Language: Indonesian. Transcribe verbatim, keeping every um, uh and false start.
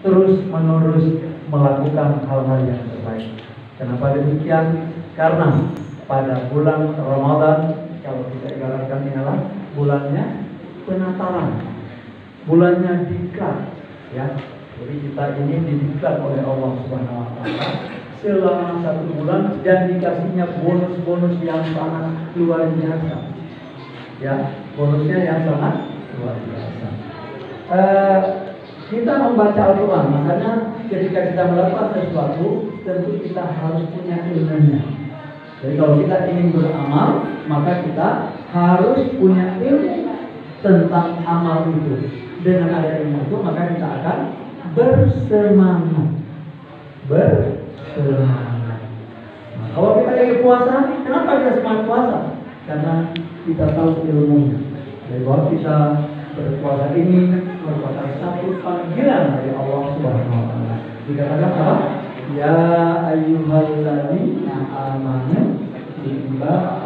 terus menerus melakukan hal-hal yang terbaik. Kenapa demikian? Karena pada bulan Ramadan, kalau kita ibaratkan inilah bulannya penataran, bulannya diklat, ya. Jadi kita ini didiklat oleh Allah Subhanahu Wa Taala selama satu bulan dan dikasihnya bonus-bonus yang sangat luar biasa, ya, bonusnya yang sangat luar biasa. Uh, kita membaca Al-Quran, makanya ketika kita melakukan sesuatu, tentu kita harus punya ilmunya. Jadi kalau kita ingin beramal, maka kita harus punya ilmu tentang amal itu. Dengan ada ilmu itu, maka kita akan bersemangat, bersemangat. Nah, kalau kita lagi puasa, kenapa kita semangat puasa? Karena kita tahu ilmunya. Jadi bahwa kita berpuasa ini merupakan satu panggilan dari Allah Subhanahu Wa Taala. Dikatakan apa? Ya ayyuhalladzina amanu kutiba